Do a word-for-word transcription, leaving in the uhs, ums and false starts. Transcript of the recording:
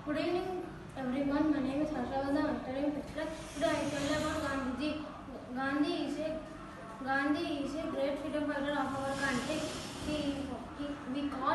Good evening, everyone. My name is Harshavardhan. I'm studying fifth class. Today I tell about Gandhiji. Gandhi is a Gandhi is a great freedom fighter of our country. He, he we call